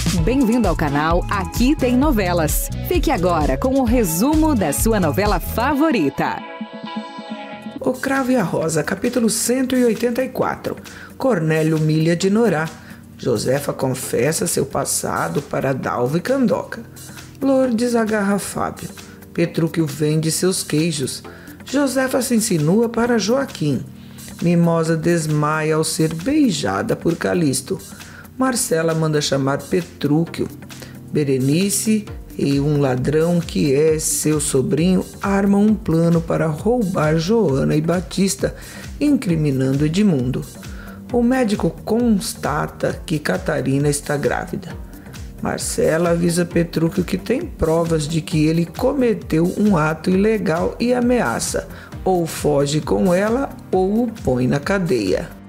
Bem-vindo ao canal Aqui Tem Novelas. Fique agora com o resumo da sua novela favorita. O Cravo e a Rosa, capítulo 184. Cornélio humilha Dinorá. Josefa confessa seu passado para Dalva e Candoca. Lourdes agarra Fábio. Petrúquio vende seus queijos. Josefa se insinua para Joaquim. Mimosa desmaia ao ser beijada por Calixto. Marcela manda chamar Petrúquio. Berenice e um ladrão que é seu sobrinho armam um plano para roubar Joana e Batista, incriminando Edmundo. O médico constata que Catarina está grávida. Marcela avisa Petrúquio que tem provas de que ele cometeu um ato ilegal e ameaça, ou foge com ela ou o põe na cadeia.